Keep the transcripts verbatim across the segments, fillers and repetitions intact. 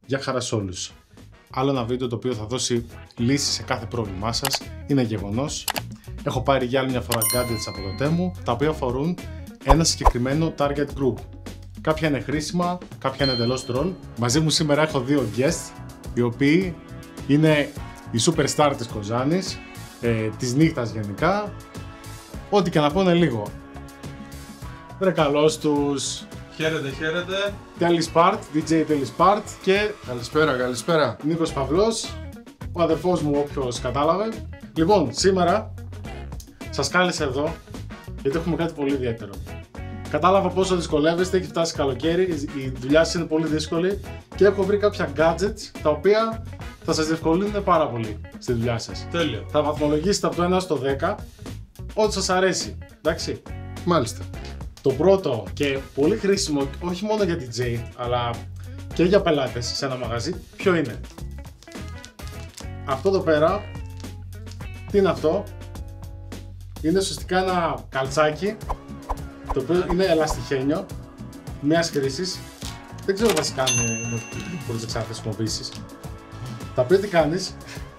Γεια χαρά σε όλους. Άλλο ένα βίντεο το οποίο θα δώσει λύση σε κάθε πρόβλημά σας. Είναι γεγονός. Έχω πάρει για άλλη μια φορά gadgets από το Temu, τα οποία αφορούν ένα συγκεκριμένο target group. Κάποια είναι χρήσιμα, κάποια είναι εντελώς troll. Μαζί μου σήμερα έχω δύο guests, οι οποίοι είναι οι superstar της Κοζάνης, ε, της νύχτας γενικά. Ό,τι και να πούνε λίγο. Βρε καλώς τους. Χαίρετε, χαίρετε. Τέλης Part, ντι τζέι Τέλης Part και Καλησπέρα, καλησπέρα. Νίκος Παυλός, ο αδερφός μου όποιος κατάλαβε. Λοιπόν, σήμερα σας κάλεσα εδώ γιατί έχουμε κάτι πολύ ιδιαίτερο. Κατάλαβα πόσο δυσκολεύεστε, έχει φτάσει καλοκαίρι, η δουλειά σας είναι πολύ δύσκολη και έχω βρει κάποια gadgets τα οποία θα σας διευκολύνουν πάρα πολύ στη δουλειά σας. Τέλεια. Θα βαθμολογήσετε από το ένα στο δέκα ό,τι σας αρέσει, εντάξει. Μάλιστα. Το πρώτο και πολύ χρήσιμο, όχι μόνο για ντι τζέι, αλλά και για πελάτες σε ένα μαγαζί, ποιο είναι? Αυτό εδώ πέρα, τι είναι αυτό? Είναι ουσιαστικά ένα καλτσάκι, το οποίο είναι ελαστιχένιο, μιας χρήσης. Δεν ξέρω βασικά αν μπορείς να ξαναχρησιμοποιήσεις. Τα οποία τι κάνεις?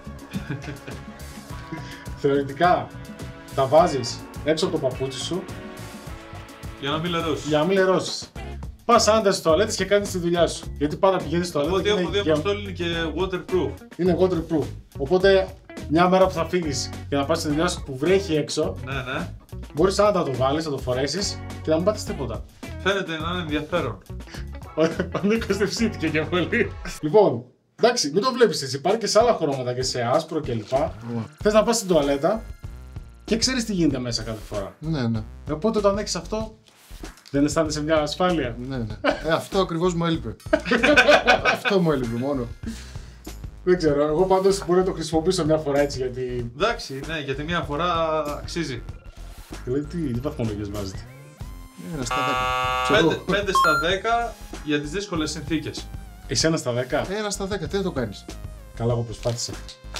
Θεωρητικά τα βάζεις έξω από το παπούτσι σου Για να μην λερώσεις. για να μην λερώσεις. Πας άντε στις τουαλέτες και κάνεις τη δουλειά σου. Γιατί πάντα πηγαίνεις στο Οπότε τουαλέτα έχω δει και αποστόλη είναι και waterproof. είναι waterproof. Οπότε μια μέρα που θα φύγεις και να πας στη δουλειά σου που βρέχει έξω, Ναι, ναι. μπορείς άντα να το βάλεις, να το φορέσεις και να μην πάτεις τίποτα. Φαίνεται να είναι ενδιαφέρον. Ο ο Νίκος δεν ψήθηκε και πολύ. Λοιπόν, εντάξει, μην το βλέπεις εσύ. Υπάρχει και σε άλλα χρώματα και σε άσπρο κλπ. Θες να πας στην τουαλέτα και ξέρεις τι γίνεται μέσα κάθε φορά. Ναι, ναι. Οπότε όταν έχεις αυτό, δεν αισθάνεσαι μια ασφάλεια? ναι, ναι. Ε, αυτό ακριβώς μου έλειπε. Αυτό μου έλειπε μόνο. Δεν ξέρω, εγώ πάντως μπορώ να το χρησιμοποιήσω μια φορά έτσι γιατί. Εντάξει, ναι, γιατί μία φορά αξίζει. Δηλαδή, τι, τι βαθμολογίες βάζετε? Ένα στα δέκα. Ξέρω εγώ. πέντε στα δέκα για τις δύσκολες συνθήκες. Εσένα στα δέκα. Ένα στα δέκα, τι θα το κάνεις? Καλά, εγώ προσπάθησα.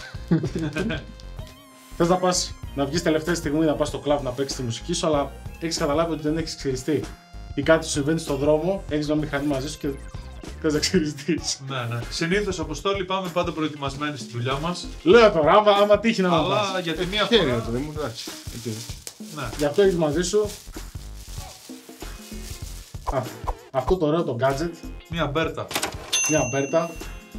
Θες να πας να βγεις τελευταία στιγμή να πας στο κλαμπ να παίξεις τη μουσική σου, αλλά έχεις καταλάβει ότι δεν έχεις ξυριστεί. Ή κάτι σου συμβαίνει στον δρόμο, έχεις μια μηχανή μαζί σου και θες να ξυριστείς. Ναι, ναι. Συνήθως, Αποστόλη, πάμε πάντα προετοιμασμένοι στη δουλειά μας. Λέω τώρα, άμα, άμα τύχει να με πας. Αλλά γιατί μία Χέρι φορά. το δεν μου εντάξει. Οκ. Ναι. Γι' αυτό έχεις μαζί σου Α, αυτό το ωραίο το gadget, Μία μπέρτα. μια μπέρτα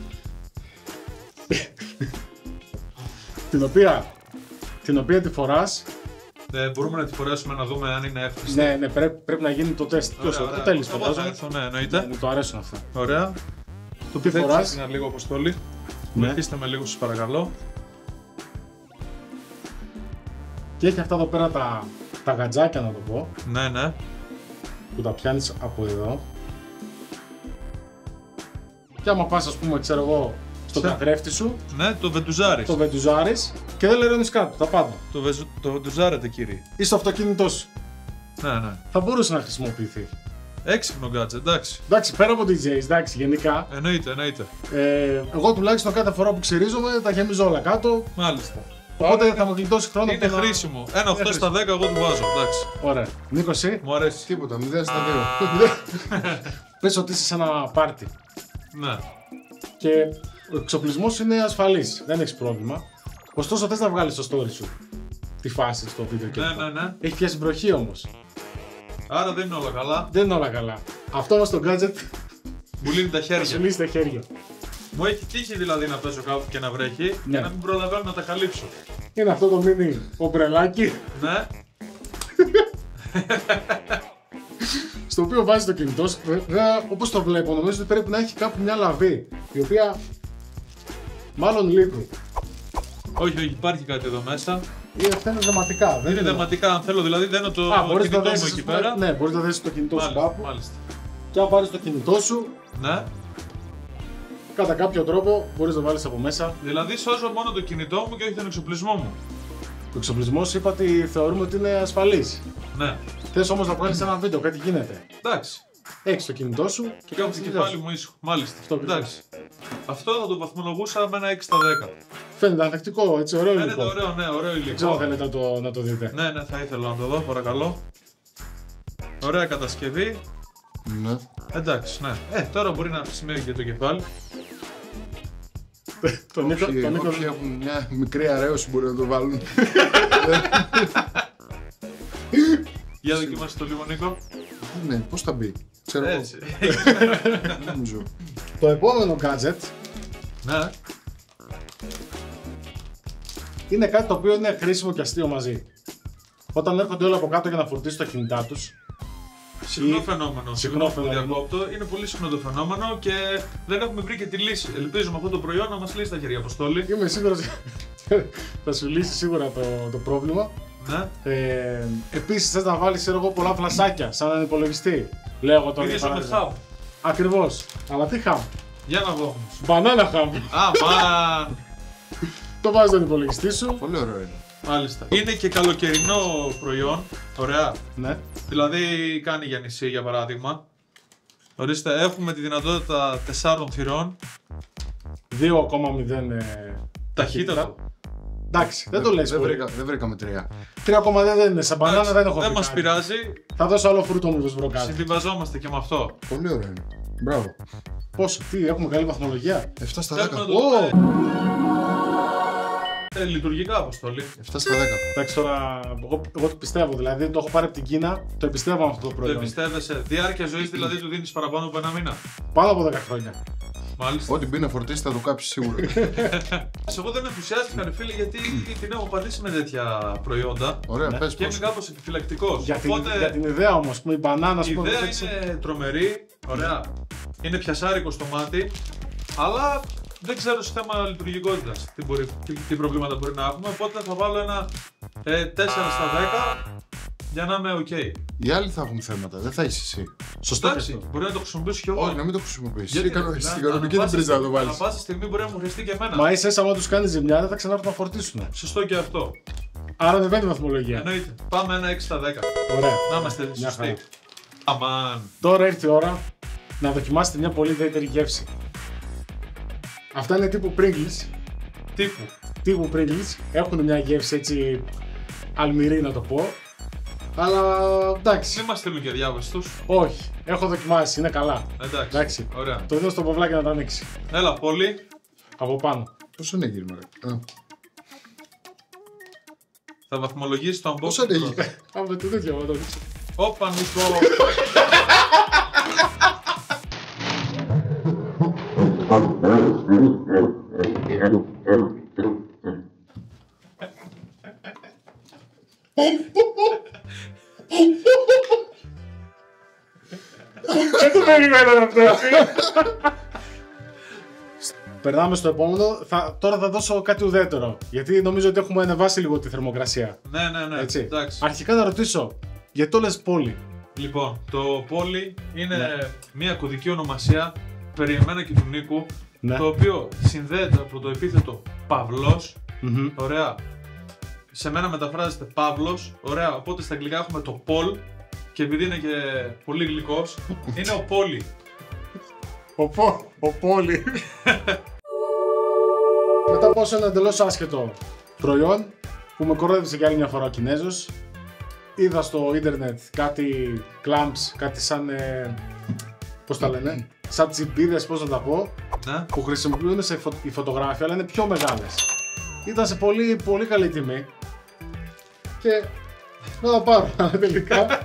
την οποία την οποία τη φοράς. Ε, μπορούμε να τη φορέσουμε να δούμε αν είναι εύχριστη. Ναι, ναι, πρέπει, πρέπει να γίνει το τεστ. Ποιος, Ωραία, ο ωραία. Τέλης Εγώ θα φαντάζομαι. έρθω, ναι, εννοείται. Μου το αρέσουν αυτά. Ωραία. Το τι Δεν φοράς? ένα λίγο, Αποστόλη. Ναι. Βοηθήστε με λίγο, σας παρακαλώ. Και έχει αυτά εδώ πέρα τα, τα γατζάκια, να το πω, Ναι, ναι. που τα πιάνεις από εδώ. Και άμα πας, ας πούμε, ξέρω εγώ, στο Σε- καθρέφτη σου, Ναι, το βεντουζάρι. το βεντουζάρεις και δεν λερώνεις κάτω, τα πάντα. Το, βεζου... το βεντουζάρετε, κύριε. Ή στο αυτοκίνητό σου. Ναι, ναι. Θα μπορούσε να χρησιμοποιηθεί. Έξυπνο gadget, εντάξει. Εντάξει, πέρα από ντι τζέις, εντάξει, γενικά. Εννοείται, εννοείται. Ε, εγώ τουλάχιστον κάθε φορά που ξυρίζομαι τα γεμίζω όλα κάτω. Μάλιστα. Οπότε θα μου γλιτώσει χρόνο. Είναι από το να- χρήσιμο. Ένα οκτώ στα δέκα εγώ του βάζω, εντάξει. Ωραία. Νίκο, εσύ. Μου αρέσει. Τίποτα, μηδέν στα δύο. Πες ότι είσαι σε ένα πάρτι Ναι. και ο εξοπλισμός είναι ασφαλής, δεν έχεις πρόβλημα. Ωστόσο θες να βγάλεις στο story σου τη φάση στο βίντεο και Ναι, λοιπά. ναι, ναι. Έχει πιάσει βροχή όμως. Άρα δεν είναι όλα καλά. Δεν είναι όλα καλά. Αυτό όμως το gadget Μου λύνει τα θα σου χέρια. λύσει τα χέρια. Μου έχει τύχει δηλαδή να πέσω κάπου και να βρέχει Ναι. για να μην προλαβαίνω να τα καλύψω. Είναι αυτό το mini ομπρελάκι Ναι. στο οποίο βάζεις το κινητό σου. Βέβαια, όπως το βλέπω, νομίζω ότι πρέπει να έχει κάπου μια λαβή η οποία μάλλον λείπει. Όχι, όχι, υπάρχει κάτι εδώ μέσα. Ή αυτά είναι δεματικά. Δεν Είναι δεματικά αν θέλω, δηλαδή δένω το Α, μπορείς να κινητό μου δέσεις, εκεί ας πούμε, πέρα. Ναι, μπορείς να δέσεις το κινητό σου Μάλιστα, κάπου. μάλιστα. Και αν πάρεις το κινητό σου, Ναι. κατά κάποιο τρόπο μπορείς να βάλεις από μέσα. Δηλαδή σώζω μόνο το κινητό μου και όχι τον εξοπλισμό μου. Το εξοπλισμό σου είπα ότι θεωρούμε ότι είναι ασφαλής. Ναι. Θες όμως να βγάλεις ένα βίντεο, κάτι γίνεται. Εντάξει. Έχεις το κινητό σου και Και έχω κάνεις το τη δουλειά κεφάλι σου. μου ήσυχο. Μάλιστα. Αυτό ακριβώς. Εντάξει. Αυτό θα το βαθμολογούσα με ένα έξι στα δέκα. Φαίνεται ανθεκτικό, έτσι, ωραίο Φαίνεται υλικό. ωραίο, ναι, ωραίο Δεν ξέρω αν υλικό. θέλετε να το, να το δείτε. Ναι, ναι, θα ήθελα να το δω, παρακαλώ. Ωραία κατασκευή. Ναι. Εντάξει, ναι. Ε, τώρα μπορεί να χρησιμεύει και το κεφάλι. Τον Νίκο, Όποιοι, τον Νίκο. όποιοι έχουν μια μικρή αρέωση μπορεί να το βάλουν. Για δοκιμάστε το λίγο, Νίκο. Ναι, πώς θα μπει. Ξέρω εγώ. Έτσι. Δεν νομίζω. Το επόμενο gadget Ναι. είναι κάτι το οποίο είναι χρήσιμο και αστείο μαζί. Όταν έρχονται όλοι από κάτω για να φορτίσουν τα κινητά τους. Συχνό Ή- φαινόμενο. συχνό Συγγνώμη που φαινόμενο. διακόπτω. Είναι πολύ συχνό το φαινόμενο και δεν έχουμε βρει και τη λύση. Ελπίζουμε αυτό το προϊόν να μας λύσει τα χέρια, Αποστόλη. Είμαι σίγουρος θα σου λύσει σίγουρα το, το πρόβλημα. Ναι. Ε, επίσης θες να βάλεις ξέρω εγώ, πολλά φλασάκια σαν έναν υπολογιστή. Λέω εγώ τώρα. για Ίδιος με παράδειγμα. χαμ. Ακριβώς. Αλλά τι χαμ. Για να δω όμως. Μπανάνα χαμ. Αμάν. Το βάζεις στον υπολογιστή σου. Πολύ ωραίο είναι. Μάλιστα. Είναι και καλοκαιρινό προϊόν. Ωραία. Ναι. Δηλαδή κάνει για νησί για παράδειγμα. Ορίστε, έχουμε τη δυνατότητα τεσσάρων θυρών. δύο κόμμα μηδέν ε, Ταχύτατο. Εντάξει, δεν το λες Δεν, πολύ. βρήκα, δεν βρήκαμε τρία. τρία κόμμα μηδέν δεν είναι. Σαν μπανάνα Εντάξει, δεν έχω Δεν βρει μας κάτι. πειράζει. Θα δώσω άλλο φρούτο μου βρω κάτι. Συμβιβαζόμαστε και με αυτό. Πολύ ωραίο είναι. Μπράβο. Πόσο, τι, έχουμε καλή βαθμολογία. εφτά στα Θέλουμε δέκα. να το Ω! δούμε. Ε, λειτουργικά, Αποστόλη. εφτά στα δέκα. Εντάξει τώρα, εγώ, εγώ το πιστεύω. Δηλαδή το έχω πάρει από την Κίνα, το εμπιστεύω αυτό το Το προϊόν. εμπιστεύεσαι. Διάρκεια ζωής δηλαδή του δίνεις παραπάνω από ένα μήνα. Πάνω από δέκα χρόνια. Μάλιστα. Ό,τι μπει να φορτίσει θα το κάψει σίγουρα. Εγώ δεν ενθουσιάστηκα, ρε φίλε, γιατί την έχω πατήσει με τέτοια προϊόντα Ωραία, Ναι. πες και είμαι πώς. κάπως επιφυλακτικός. Για την, Οπότε για την ιδέα όμως, που η μπανάνα η σου πούμε, ιδέα δεν ξέρω. είναι τρομερή, ωραία. Είναι πιασάρικο στο μάτι, αλλά δεν ξέρω σε θέμα λειτουργικότητας τι, μπορεί, τι, τι προβλήματα μπορεί να έχουμε. Οπότε θα βάλω ένα ε, τέσσερα στα δέκα για να είμαι ok. Οι άλλοι θα έχουν θέματα, δεν θα είσαι εσύ. Σωστό και Εντάξει, αυτό. μπορεί να το χρησιμοποιήσω κι εγώ. Όχι, να μην το χρησιμοποιήσει. Γιατί, Στην ρε, κανονική- να- στην κανονική ανά δεν πρέπει πάσα να το στιγμή- βάλει. ανά πάσα στιγμή μπορεί να μου χρειαστεί και εμένα. Μα είσαι άμα τους κάνει ζημιά δεν θα ξανάρθουν να φορτίσουν. Σωστό και αυτό. Άρα δεν βαίνει η βαθμολογία. Εννοείται. Πάμε ένα έξι στα δέκα. Ωραία. Να είμαστε Μια σωστοί. χαρά. Αμάν. Τώρα ήρθε η ώρα να δοκιμάσετε μια πολύ ιδιαίτερη γεύση. Αυτά είναι τύπου Pringles. Τύπου. Τύπου Pringles. Έχουν μια γεύση έτσι αλμυρή να το πω. Αλλά εντάξει. Δεν μας στείλουν και διάβαστους. Όχι. Έχω δοκιμάσει. Είναι καλά. Εντάξει. Εντάξει. Ωραία. Το δίνω στο παυλάκι να τα ανοίξει. Έλα, πολύ. Από πάνω. Πόσο είναι γύρω, ρε. Α, Θα βαθμολογήσει το unboxing. Πόσο είναι πρώτα. γύρω. Από το τέτοιο να το ανοίξω. Όπα, Νικό. Δεν το περιμένω αυτό. Περνάμε στο επόμενο. Θα, τώρα θα δώσω κάτι ουδέτερο. Γιατί νομίζω ότι έχουμε ανεβάσει λίγο τη θερμοκρασία. Ναι, ναι, ναι. Έτσι. Εντάξει. Αρχικά να ρωτήσω, γιατί το λες πόλη. Λοιπόν, το Poly είναι Ναι. μια κωδική ονομασία περί εμένα και του Νίκου, Ναι. το οποίο συνδέεται από το επίθετο Παυλός. Μμμ. Ωραία. Σε μένα μεταφράζεται Παύλος. Ωραία. Οπότε στα αγγλικά έχουμε το Paul. Και επειδή είναι και πολύ γλυκός, είναι ο Poly. Ο, πο, ο πόλη. Μετά από όσο ένα εντελώς άσχετο προϊόν που με κορόιδεψε για άλλη μια φορά ο Κινέζος, είδα στο ίντερνετ κάτι clamps, κάτι σαν. Ε, πώς τα λένε, σαν τσιμπίδες, πώς να τα πω, Ναι. που χρησιμοποιούν σε φω, οι φωτογράφοι, αλλά είναι πιο μεγάλες. Ήταν σε πολύ, πολύ καλή τιμή. Και να τα πάρω, αλλά τελικά.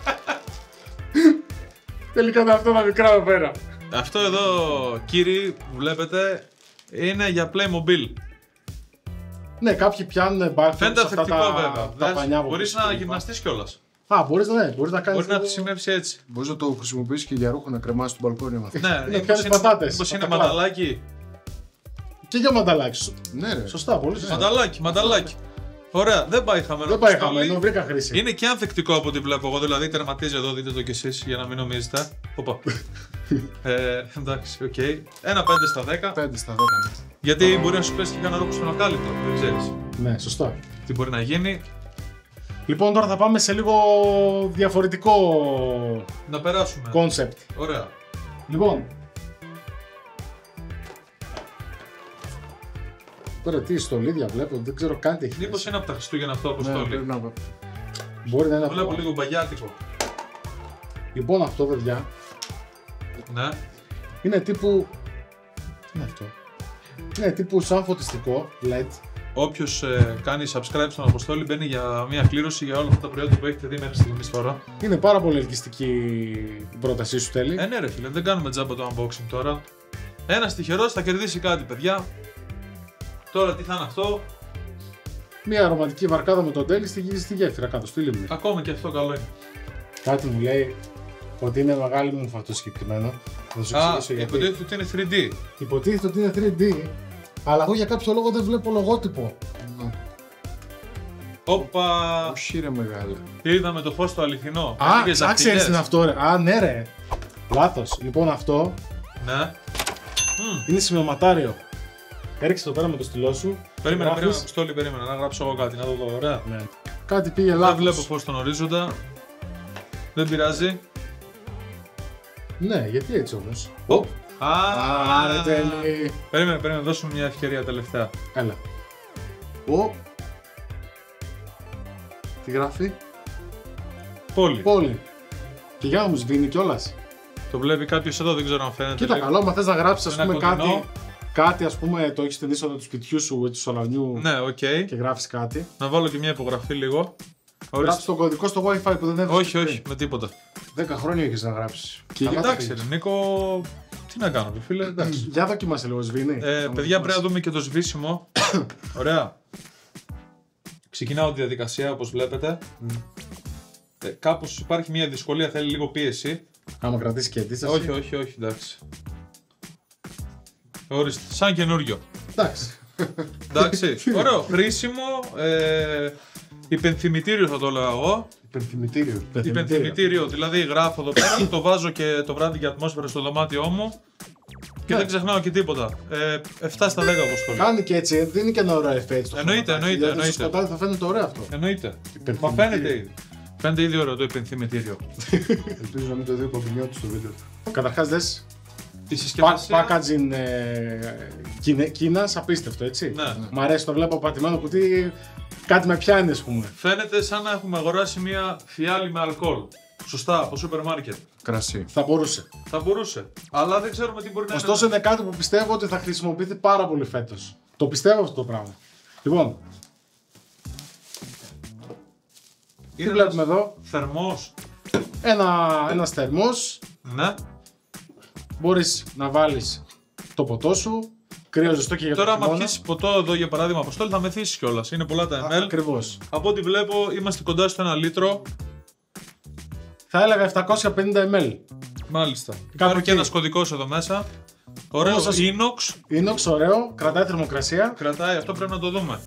τελικά ήταν αυτό τα μικρά εδώ πέρα. Αυτό εδώ, κύριοι, που βλέπετε, είναι για Playmobil. Ναι, κάποιοι πιάνουν μπάρφι. Φαίνεται αυτά ανθεκτικό τα, βέβαια. τα Δες, πανιά που μπορείς πεις, να κλπ. γυμναστείς κιόλας. Α, μπορείς, ναι, μπορείς να κάνεις. Μπορεί να λίγο- χρησιμεύσει έτσι. Μπορείς να το χρησιμοποιήσεις και για ρούχο να κρεμάσεις στο μπαλκόνι άμα θες. Ναι, να μήπως πιάνεις είναι- πατάτες, μήπως από είναι τα κλαμπ. μανταλάκι. Και για μανταλάκι. Σω- Ναι, ρε. Σωστά, πολύ σωστά. Μανταλάκι, μανταλάκι. Ωραία, δεν πάει χαμένο. Δεν πάει Αποστολή. χαμένο, βρήκα χρήση. Είναι και ανθεκτικό από ό,τι βλέπω εγώ, δηλαδή τερματίζει εδώ, δείτε το κι εσείς για να μην νομίζετε. Οπα. ε, εντάξει, οκ. Ένα πέντε στα δέκα. πέντε στα δέκα. Γιατί μπορεί να σου πέσει και κανένα ρούχο στον ακάλυπτο, δεν ξέρεις Ναι, σωστά. τι μπορεί να γίνει. Λοιπόν, τώρα θα πάμε σε λίγο διαφορετικό Να περάσουμε. concept. Ωραία. Λοιπόν. Τώρα τι στολίδια βλέπω, δεν ξέρω καν τι έχει. Μήπως είναι από τα Χριστούγεννα αυτό, Ναι, Αποστόλη. πρέπει να... Μπορεί να είναι Βλέπω αυτό. λίγο μπαγιάτικο. Λοιπόν, αυτό παιδιά Ναι. είναι τύπου. Τι είναι αυτό. Ναι, τύπου σαν φωτιστικό, ελ ι ντι. Όποιος ε, κάνει subscribe στον Αποστόλη μπαίνει για μια κλήρωση για όλα αυτά τα προϊόντα που έχετε δει μέχρι στιγμής τώρα. Είναι πάρα πολύ ελκυστική η πρότασή σου, Τέλη. Ε, ναι, ρε φίλε, δεν κάνουμε τζάμπα το unboxing τώρα. Ένας τυχερός θα κερδίσει κάτι, παιδιά. Τώρα τι θα είναι αυτό. Μια ρομαντική βαρκάδα με τον Τέλη στη, στη γέφυρα κάτω, στη λίμνη. Ακόμα και αυτό καλό είναι. Κάτι μου λέει ότι είναι μεγάλη μου αυτό συγκεκριμένο. Θα σου Α, εξηγήσω γιατί. υποτίθεται ότι είναι θρι ντι. Υποτίθεται ότι είναι θρι ντι, αλλά εγώ για κάποιο λόγο δεν βλέπω λογότυπο. Όπα! Όχι ρε μεγάλε. Είδαμε το φως το αληθινό. Α, Ανοίγες α, ξέρεις δαχτυλιές. τι είναι αυτό, ρε. Α, ναι, ρε. Λάθος. Λοιπόν, αυτό Ναι. είναι σημειωματάριο. Έριξε το πέρα με το στυλό σου. Περίμενε, γράφεις. περίμενε, Αποστόλη, περίμενε να γράψω εγώ κάτι, να το δω, ωραία. Ναι. Κάτι πήγε Δεν λάθος. βλέπω φως στον ορίζοντα. Δεν πειράζει. Ναι, γιατί έτσι όμως. Οπ. Α, Άρε, Τέλη. Περίμενε, περίμενε, δώσουμε μια ευκαιρία τελευταία. Έλα. Ω. Τι γράφει? Πόλη. Πόλη. Και για να μου σβήνει κιόλας. Το βλέπει κάποιος εδώ, δεν ξέρω αν φαίνεται. Κοίτα, λίγο. καλό, μα θες να γράψεις, ας Ένα πούμε, κοντινό. κάτι. Κάτι, ας πούμε, το έχεις στην είσοδο του σπιτιού σου ή του σαλονιού Ναι, οκ. και γράφεις κάτι. Να βάλω και μια υπογραφή λίγο. Ορίστε. Γράψεις τον κωδικό στο Wi-Fi που δεν έβρισκες Όχι, όχι, πριν. με τίποτα. Δέκα χρόνια έχεις να γράψεις. Και Καλά τα Εντάξει, ρε Νίκο, τι να κάνω, ρε φίλε, εντάξει. Για δοκίμασε λίγο, σβήνει. Ε, παιδιά, πρέπει να δούμε και το σβήσιμο. Ωραία. Ξεκινάω τη διαδικασία, όπως βλέπετε. Ε, κάπως υπάρχει μια δυσκολία, θέλει λίγο πίεση. Άμα κρατήσει και αντίσταση. Όχι, όχι, όχι, εντάξει. Ορίστε, σαν καινούριο. Εντάξει. Εντάξει, ωραίο, χρήσιμο, ε, υπενθυμητήριο θα το έλεγα εγώ. Υπενθυμητήριο. Υπενθυμητήριο, δηλαδή γράφω εδώ πέρα, το βάζω και το βράδυ για ατμόσφαιρα στο δωμάτιό μου και Ναι. δεν ξεχνάω και τίποτα. Ε, επτά στα δέκα όπως το λέω. Κάνει και έτσι, δίνει και ένα ωραίο εφέ στο Εννοείται, χρωματάκι, εννοείται, γιατί εννοείται. Στο σκοτάδι θα φαίνεται ωραίο αυτό. Εννοείται. Μα Υπενθυμητήριο. φαίνεται ήδη. Φαίνεται ήδη ωραίο το υπενθυμητήριο. Ελπίζω να μην το δει ο Παπινιώτης στο βίντεο. Καταρχάς δες, Η πα- συσκευασία. packaging ε, Κίνα- Κίνας, απίστευτο, έτσι. Ναι. Μ' αρέσει, το βλέπω πατημένο κουτί, κάτι με πιάνει, ας πούμε. Φαίνεται σαν να έχουμε αγοράσει μια φιάλη με αλκοόλ. Σωστά, από σούπερ μάρκετ. Κρασί. Θα μπορούσε. Θα μπορούσε. Αλλά δεν ξέρουμε τι μπορεί να Ωστόσο, είναι. είναι κάτι που πιστεύω ότι θα χρησιμοποιηθεί πάρα πολύ φέτος. Το πιστεύω αυτό το πράγμα. Λοιπόν, τι Είναι βλέπουμε ένας εδώ, θερμός. ένα, ένας θερμός, Ναι. μπορείς να βάλεις το ποτό σου, κρύο ζεστό και για Τώρα, το άμα χειμώνα. πιεις ποτό εδώ για παράδειγμα, Αποστόλη, θα μεθύσεις κιόλας. Είναι πολλά τα εμ ελ. Ακριβώς. Από ό,τι βλέπω, είμαστε κοντά στο ένα λίτρο. Θα έλεγα επτακόσια πενήντα μιλιλίτρα. Μάλιστα. Κάπου Υπάρχει εκεί. και ένας κωδικός εδώ μέσα. Ωραίο Όμως σας- inox. Inox, ωραίο, κρατάει θερμοκρασία. Κρατάει, αυτό πρέπει να το δούμε.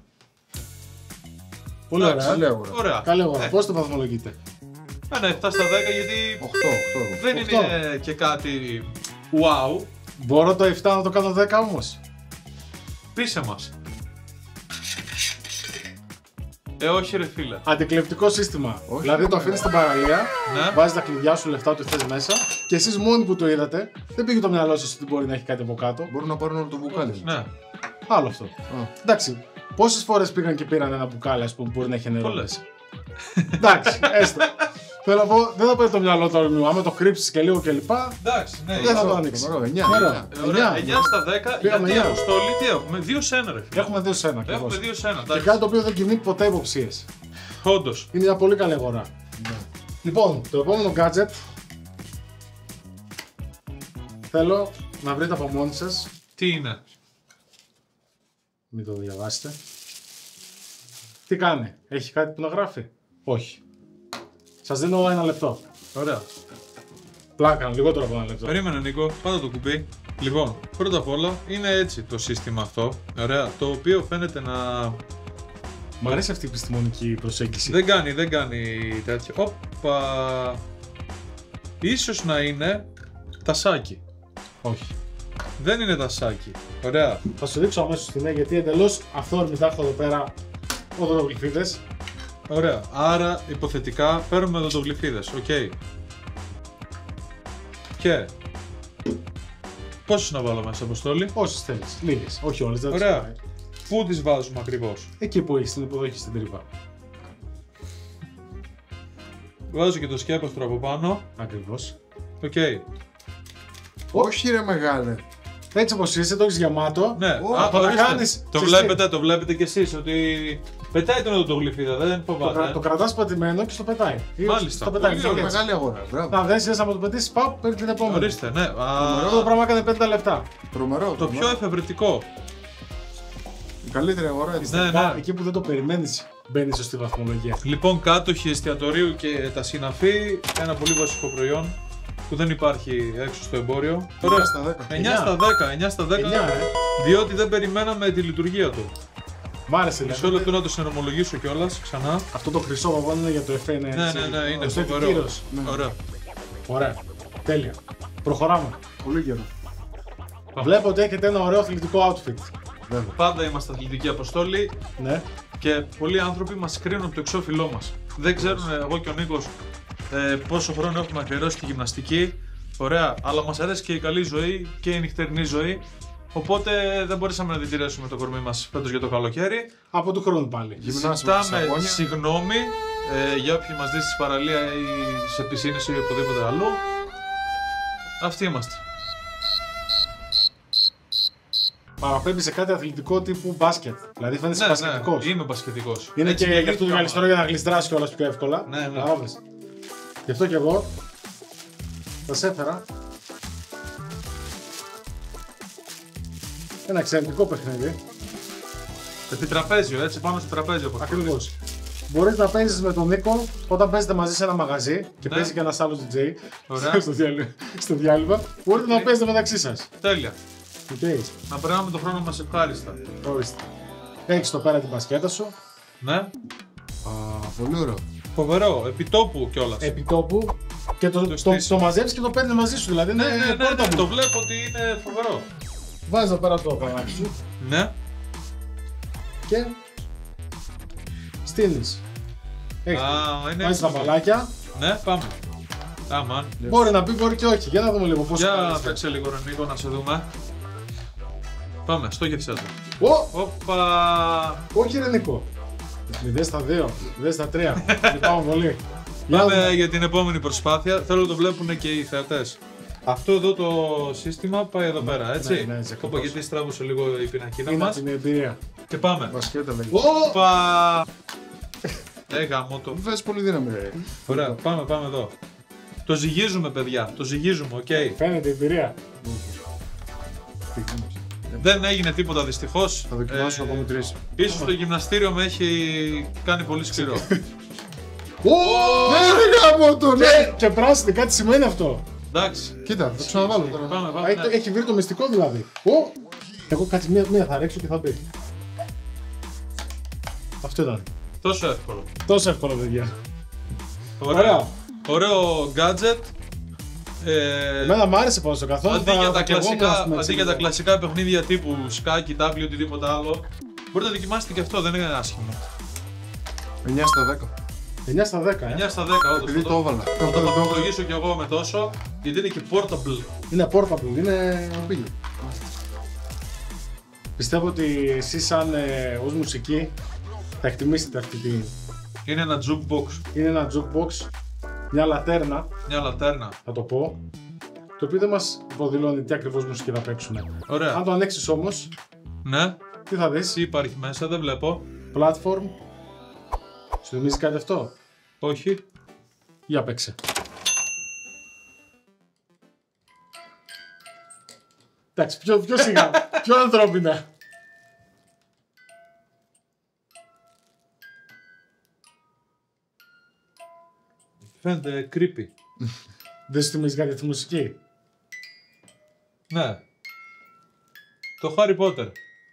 Πολύ Εντάξει, ωραία. Καλή αγορά. Ωραία. Καλή αγορά. Ε, Πώς το βαθμολογείτε? Ένα επτά στα δέκα γιατί οκτώ, οκτώ. δεν οκτώ. είναι και κάτι wow. Μπορώ το επτά να το κάνω δέκα όμως. Πείσε μας. Ε, όχι ρε φίλε. Αντικλεπτικό σύστημα. Όχι, δηλαδή το ωραία. αφήνεις στην παραλία, Ναι. βάζεις τα κλειδιά σου, λεφτά του θες μέσα και εσείς μόνοι που το είδατε, δεν πήγε το μυαλό σας ότι μπορεί να έχει κάτι από κάτω. Μπορούν να πάρουν όλο το μπουκάλι. Ναι. Άλλο αυτό. Α. Εντάξει, πόσες φορές πήγαν και πήραν ένα μπουκάλι, ας πούμε, που μπορεί να έχει νερό Πολλές. μέσα. Εντάξει, έστω. Θέλω να πω, δεν θα πάει το μυαλό τώρα μου. Άμα το κρύψεις και λίγο κλπ. Εντάξει, ναι. Δεν θα το Ωραίο, ανοίξει. ωραίο, εννιά, Ωραία. Ε, Ωραία, εννιά. εννιά στα δέκα. Πήγαμε Γιατί εννιά. Αποστόλη, τι έχουμε, δύο σε ένα ρε φίλε. Έχουμε δύο σε ένα. Έχουμε ακριβώς. δύο σε ένα. Και εντάξει. κάτι το οποίο δεν κινεί ποτέ υποψίες. Όντως. Είναι μια πολύ καλή αγορά. Λοιπόν, το επόμενο gadget θέλω να βρείτε από μόνοι σας. Τι είναι. Μην το διαβάσετε. Τι κάνει, έχει κάτι που να γράφει? Όχι. Σας δίνω ένα λεπτό. Ωραία. Πλάκα, λιγότερο από ένα λεπτό. Περίμενε Νίκο, πάτα το κουμπί. Λοιπόν, πρώτα απ' όλα είναι έτσι το σύστημα αυτό. Ωραία. Το οποίο φαίνεται να. Μ' αρέσει αυτή η επιστημονική προσέγγιση. Δεν κάνει, δεν κάνει τέτοιο. Όπα. Ίσως να είναι τασάκι. Όχι. Δεν είναι τασάκι. Ωραία. Θα σου δείξω αμέσως την ναι, γιατί εντελώς αυθόρμητα έχω εδώ πέρα οδοντογλυφίδες. Ωραία. Άρα υποθετικά παίρνουμε οδοντογλυφίδες. Οκ. Και. Πόσες να βάλω μέσα, Αποστόλη. Όσες θέλεις, λίγες, όχι όλες. δεν τις Ωραία. πάει. Πού τις βάζουμε ακριβώς. Εκεί που έχεις την υποδοχή στην τρύπα. Βάζω και το σκέπαστρο από πάνω. Ακριβώς. Οκ. Όχι ρε μεγάλε. Έτσι όπως είσαι, το έχεις γεμάτο. Ναι, Ω, α, το, ορίστε. κάνεις, το ξέρεις τι, βλέπετε, το βλέπετε κι εσείς ότι πετάει τον οδοντογλυφίδα, δεν Το, φοβάται. κρα- το κρατάς πατημένο και στο πετάει. Ή Μάλιστα. Το πετάει. Πολύ στο ωραία. έτσι. Μεγάλη αγορά. Μπράβο. Να δες, θες να το πετύσεις, πάω, παίρνει την επόμενη. Ορίστε, ναι. Α, Αυτό το πράγμα έκανε πέντε λεπτά. Τρομερό. το τρομερό. πιο εφευρετικό. Η καλύτερη αγορά έτσι. Ναι, Κα- ναι. Εκεί που δεν το περιμένεις, μπαίνεις σωστή βαθμολογία. Λοιπόν, κάτοχοι εστιατορίου και τα συναφή, ένα πολύ βασικό προϊόν που δεν υπάρχει έξω στο εμπόριο. Ωραία στα δέκα. εννιά στα δέκα, εννιά στα δέκα, εννιά, ε. διότι δεν περιμέναμε τη λειτουργία του. Μ' άρεσε δηλαδή. Μισό λεπτό να το συνομολογήσω κιόλας ξανά. Αυτό το χρυσό βαγόνι είναι για το εφ εν. Ναι, ναι, ναι, είναι στο φοβερό. κύρος. Ωραία. Ωραία. Τέλεια. Προχωράμε. Πολύ καιρό. Βλέπω ότι έχετε ένα ωραίο αθλητικό outfit. Βέβαια. Πάντα είμαστε αθλητική αποστόλη Ναι. και πολλοί άνθρωποι μας κρίνουν από το εξώφυλλό μας. Δεν ξέρουν, εγώ και ο Νίκος, ε, πόσο χρόνο έχουμε αφιερώσει στη γυμναστική. Ωραία, αλλά μας αρέσει και η καλή ζωή και η νυχτερινή ζωή. Οπότε δεν μπορέσαμε να διτηρέσουμε το κορμί μας φέτος για το καλοκαίρι. Από του χρόνου πάλι. Γυμνάσιο Ζητάμε στα αγώνια. συγγνώμη ε, για όποιοι μας δει στη παραλία ή σε πισίνες ή οπουδήποτε αλλού. Αυτοί είμαστε. Παραπέμπει σε κάτι αθλητικό τύπου μπάσκετ. Δηλαδή φαίνεσαι Ναι, μπασκετικός. ναι, είμαι μπασκετικός. Είναι Έτσι και γι' αυτό γεννήθηκα, το γαλιστρό για να γλιστράσει κιόλας πιο εύκολα. Ναι, ναι. Κατάλαβες. Γι' αυτό κι εγώ θα σε έφερα ένα εξαιρετικό παιχνίδι. Επί τραπέζιο, έτσι πάνω στο τραπέζιο. όπως Ακριβώς. Μπορείς να παίζεις με τον Νίκο όταν παίζετε μαζί σε ένα μαγαζί και Ναι. παίζει και ένας άλλος ντι τζέι Ωραία. στο, διάλειμμα, στο διάλειμμα. Μπορείτε να παίζετε μεταξύ σας. Τέλεια. Okay. Να περνάμε τον χρόνο μας ευχάριστα. Ορίστε. Έχεις το πέρα την μπασκέτα σου. Ναι. Α, πολύ ωραίο. Φοβερό, επιτόπου κιόλας. Επιτόπου και το, Το το, το, στήσιμο. μαζεύεις και το παίρνεις μαζί σου. Δηλαδή Ναι, είναι ναι, ναι, ναι, portable. το βλέπω ότι είναι φοβερό. Βάζεις εδώ πέρα το πανάκι σου Ναι. και στείνεις. Έχεις. Α, είναι Βάζεις τα εύκολο. μπαλάκια. Ναι, πάμε. Αμάν. Μπορεί να μπει, μπορεί και όχι. Για να δούμε λίγο πώς Για θα παίξε λίγο Ρενίκο να σε δούμε. Πάμε, στόχευσέ το. Ω! Όπα. Όχι ρε Νίκο. μηδέν στα δύο, μηδέν στα τρία. Λυπάμαι πολύ. Για να Πάμε δούμε. για την επόμενη προσπάθεια. Θέλω να το βλέπουν και οι θεατές. Αυτό εδώ το σύστημα πάει εδώ πέρα, έτσι. ναι, ναι, Κόπο, γιατί στράβωσε λίγο η πινακίδα Είναι μας. την εμπειρία. Και πάμε. Μπασκέτα λέγεται. Ω! Όπα. Ε, γαμώ το. Μην βάζεις πολύ δύναμη, ρε. Ωραία, πάμε, πάμε εδώ. Το ζυγίζουμε, παιδιά. Το ζυγίζουμε, οκ. Φαίνεται η εμπειρία. Δεν έγινε τίποτα δυστυχώς. Θα δοκιμάσω Ε, ακόμη τρεις. Ίσως το γυμναστήριο με έχει κάνει πολύ σκληρό. Ω, ναι ρε γάμο το, ναι. Και, και πράσινη, κάτι σημαίνει αυτό. Εντάξει. Κοίτα, θα το ξαναβάλω τώρα. Πάμε, Α, πάμε. έχει, ναι. έχει βρει το μυστικό δηλαδή. Ω! Εγώ κάτι μία, μία θα ρίξω και θα μπει. Αυτό ήταν. Τόσο εύκολο. Τόσο εύκολο, παιδιά. Ωραία. Ωραίο gadget. Ε, Εμένα μου άρεσε πάνω στο καθόλου. αντί για, τα κλασικά, αντί για τα κλασικά παιχνίδια τύπου σκάκι, τάβλι, οτιδήποτε άλλο, μπορείτε να δοκιμάσετε και αυτό, δεν είναι άσχημο. εννιά στα δέκα. εννιά στα δέκα, ε. εννιά στα δέκα, όντως. Επειδή θα το έβαλα. Θα το βαθμολογήσω κι εγώ με τόσο, γιατί είναι και portable. Είναι portable, είναι. Πήγε. Πιστεύω ότι εσείς σαν ε, ως μουσική θα εκτιμήσετε αυτή τη... Είναι ένα jukebox, Είναι ένα jukebox, μια λατέρνα, μια λατέρνα. θα το πω, το οποίο δεν μας υποδηλώνει τι ακριβώς μουσική θα παίξουμε. Αν Ωραία. το ανοίξεις όμως, Ναι, τι θα δεις, τι υπάρχει μέσα, δεν βλέπω. platform, σου θυμίζει κάτι αυτό, Όχι. για παίξε. Εντάξει, πιο, πιο σιγά, πιο ανθρώπινα. Φαίνεται creepy. Δεν σου θυμίζει κάτι τη μουσική. Ναι. Το Harry Potter.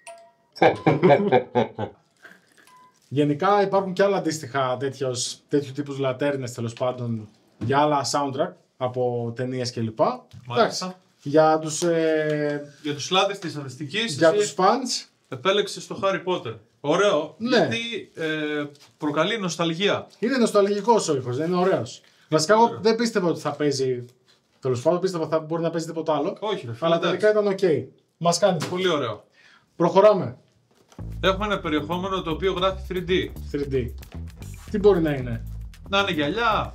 Γενικά υπάρχουν και άλλα αντίστοιχα τέτοιος, τέτοιου τύπους λατέρνες τέλος πάντων για άλλα soundtrack από ταινίες κλπ. Μάλιστα. Για τους, ε, Για τους λάτρες της αθλητικής, για εσύ τους fans, επέλεξες το Harry Potter. Ωραίο, Ναι. γιατί ε, προκαλεί νοσταλγία. είναι νοσταλγικός ο ήχος, δεν είναι ωραίος. Βασικά εγώ δεν πίστευα ότι θα παίζει, τέλος πάντων πίστευα ότι θα μπορεί να παίζει τίποτα άλλο. Όχι ρε φίλε, Αλλά εντάξει. τελικά ήταν οκ. Μας κάνει. Πολύ ωραίο. Προχωράμε. Έχουμε ένα περιεχόμενο το οποίο γράφει θρι ντι. θρι ντι. Τι μπορεί να είναι. Να είναι γυαλιά.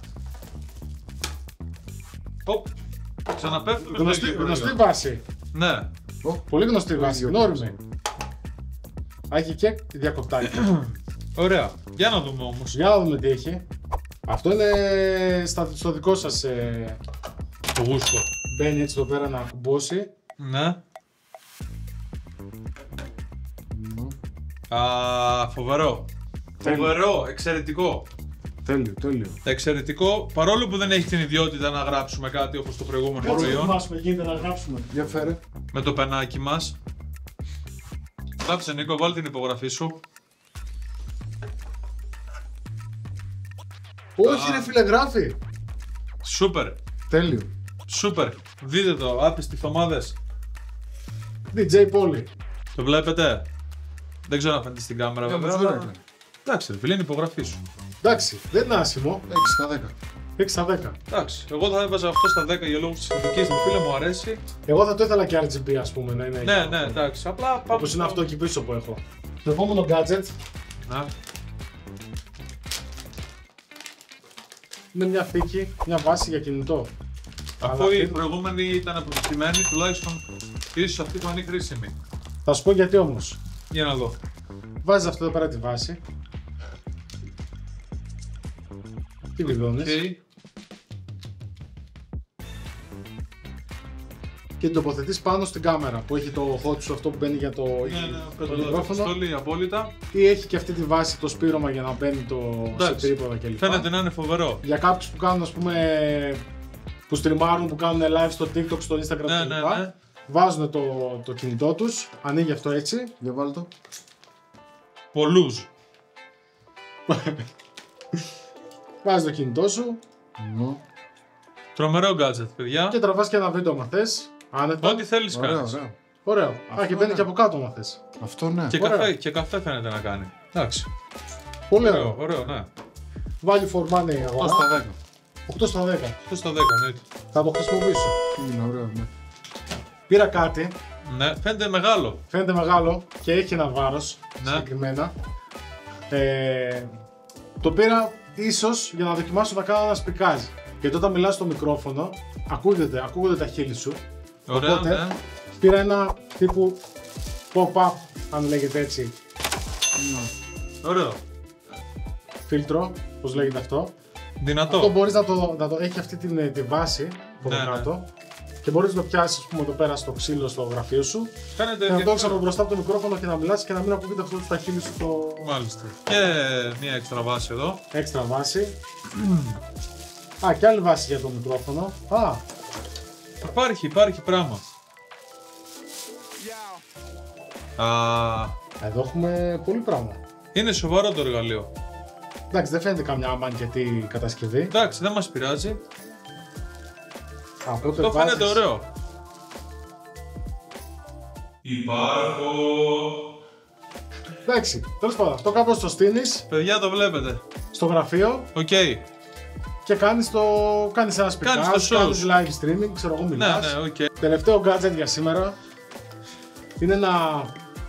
Οπ. Ξαναπέφτουμε στο Γνωστή, ίδιο γνωστή προϊόν. βάση. Ναι. Πολύ γνωστή βάση, γνώριμη. Έχει και διακοπτάκι. Ωραία. Για να δούμε όμως. Για να δούμε τι έχει. Αυτό είναι στα, στο δικό σας ε, Το γούστο. μπαίνει έτσι εδώ πέρα να κουμπώσει. Ναι. Α, φοβερό. Τέλειο. Φοβερό, εξαιρετικό. Τέλειο, τέλειο. Εξαιρετικό, παρόλο που δεν έχει την ιδιότητα να γράψουμε κάτι όπως το προηγούμενο Κάτσε να προϊόν. θυμάσουμε, γίνεται να γράψουμε. Για φέρε. Με το πενάκι μας. Γράψε Νίκο, βάλει την υπογραφή σου. Όχι ρε φίλε, γράφει. Σούπερ, Τέλειο. σούπερ. Δείτε το, άπιστοι θωμάδες. ντι τζέι Πόλη. Το βλέπετε. Δεν ξέρω αν φαίνεται στην κάμερα Για βέβαια. μας αλλά- ωραία. Εντάξει, ρε φίλε, είναι η υπογραφή σου. Εντάξει, δεν είναι άσχημο. έξι στα δέκα. έξι στα δέκα. Εντάξει, εγώ θα έβαζα αυτό στα δέκα για λόγους της ειδικής μου φίλε, μου αρέσει. Εγώ θα το ήθελα και αρ τζι μπι, ας πούμε, να είναι. Ναι, ναι, εντάξει, απλά πάμε. Όπως είναι στο- αυτό εκεί πίσω που έχω. Το επόμενο gadget Να. είναι μια θήκη, μια βάση για κινητό. Αφού Αλλά η αυτή- προηγούμενη ήταν αποτυχημένη, τουλάχιστον ίσως αυτή φανεί χρήσιμη. Θα σου πω γιατί όμως. Για να δω. Βάζεις αυτό εδώ πέρα τη βάση. Τι βιδώνεις. Okay. Και την τοποθετείς πάνω στην κάμερα που έχει το hot σου αυτό που μπαίνει για το, Ναι, ναι, το κατάλαβα. μικρόφωνο. Στολή, απόλυτα. Ή έχει και αυτή τη βάση το σπήρωμα για να μπαίνει το σε Εντάξει. τρίποδα κλπ. Φαίνεται να είναι φοβερό. Για κάποιους που κάνουν, ας πούμε, που στριμάρουν, που κάνουν live στο TikTok, στο Instagram Ναι, κλπ. ναι, ναι. Βάζουν το, το κινητό τους, ανοίγει αυτό έτσι. Για βάλε το. Πολλούς. Βάζεις το κινητό σου Ναι. Τρομερό gadget, παιδιά. και τραβάς και ένα βίντεο άμα θες. Άνετα. Ό,τι θέλεις Ωραία, κάνεις. ωραία. Ωραίο. Α, Αυτό και μπαίνει ναι. και από κάτω άμα θες. Αυτό ναι. Και Ωραία. καφέ, και καφέ φαίνεται να κάνει. Εντάξει. Πολύ Ωραίο, ωραίο. ωραίο, ναι. Value for money οκτώ αγορά. στα δέκα. οκτώ στα δέκα. Αυτό στο δέκα, ναι. Θα το χρησιμοποιήσω. Είναι ωραίο, ναι. Πήρα κάτι, Ναι, φαίνεται μεγάλο. φαίνεται μεγάλο και έχει ένα βάρος Ναι. συγκεκριμένα. Ε, το πήρα ίσως για να δοκιμάσω να κάνω ένα σπικάζ. Γιατί όταν μιλάς στο μικρόφωνο, ακούγεται, ακούγονται τα χείλη σου. Ωραία, Οπότε, ναι. πήρα ένα τύπου pop-up, αν λέγεται έτσι, Ωραίο. φίλτρο, πώς λέγεται αυτό. Δυνατό. Αυτό μπορείς να το, να το έχει αυτή την, τη βάση από Ναι, εδώ ναι. κάτω και μπορείς να το πιάσεις, ας πούμε, εδώ πέρα στο ξύλο στο γραφείο σου Φαίνεται και να το έχεις από ενδιαφέρον. μπροστά από το μικρόφωνο και να μιλάς και να μην ακούγεται αυτό στα χείλη σου το Μάλιστα. Και μία έξτρα βάση εδώ. έξτρα βάση. Α, και άλλη βάση για το μικρόφωνο. Α, Υπάρχει, υπάρχει πράγμα. Α, εδώ έχουμε πολύ πράγμα. είναι σοβαρό το εργαλείο. Εντάξει, δεν φαίνεται καμιά μανκετή κατασκευή. Εντάξει, δεν μας πειράζει. Α, οπότε Το φαίνεται βάζεις- ωραίο. Υπάρχω. Εντάξει, τέλος πάντων, αυτό κάπως το στείνεις Παιδιά, το βλέπετε. στο γραφείο Οκ. και κάνεις, το... κάνεις ένα Κάνεις σπικάζ, το show κάνεις σου. live streaming, ξέρω εγώ Ναι, μιλάς. ναι, οκ. Τελευταίο gadget για σήμερα είναι ένα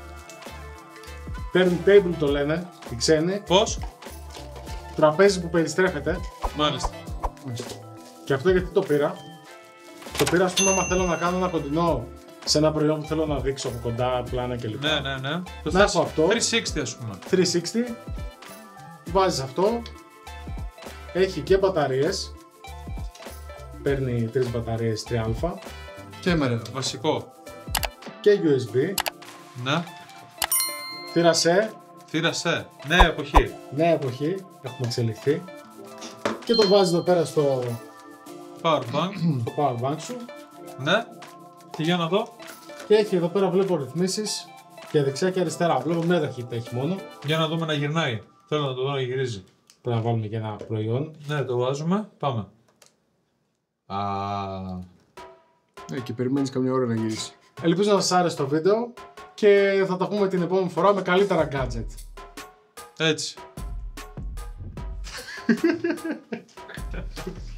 turntable το λένε οι ξένοι, Πώς? τραπέζι που περιστρέφεται. Μάλιστα. Και αυτό γιατί το πήρα. Το πήρα, ας πούμε, άμα θέλω να κάνω ένα κοντινό σε ένα προϊόν που θέλω να δείξω από κοντά, πλάνα κλπ. Ναι, ναι, ναι. Το Να θες έχω αυτό. τριακόσια εξήντα ας πούμε. τριακόσια εξήντα, βάζεις αυτό, έχει και μπαταρίες, παίρνει τρεις μπαταρίες τρία α Και με ρε. Βασικό. και γιου ες μπι, Ναι. θύρα σε, Θύρα σε. Νέα εποχή. νέα εποχή, έχουμε εξελιχθεί και το βάζεις εδώ πέρα στο, Power bank. στο power bank σου Ναι. Και για να δω. και έχει εδώ πέρα, βλέπω ρυθμίσεις και δεξιά και αριστερά, βλέπω μία ταχύτητα έχει μόνο, Για να δούμε να γυρνάει. Θέλω να το δω να γυρίζει. πρέπει να βάλουμε και ένα προϊόν. Ναι, το βάζουμε. Πάμε. Α, Ναι, και περιμένεις καμιά ώρα να γυρίσει. Ελπίζω να σας άρεσε το βίντεο και θα τα πούμε την επόμενη φορά με καλύτερα gadget. έτσι.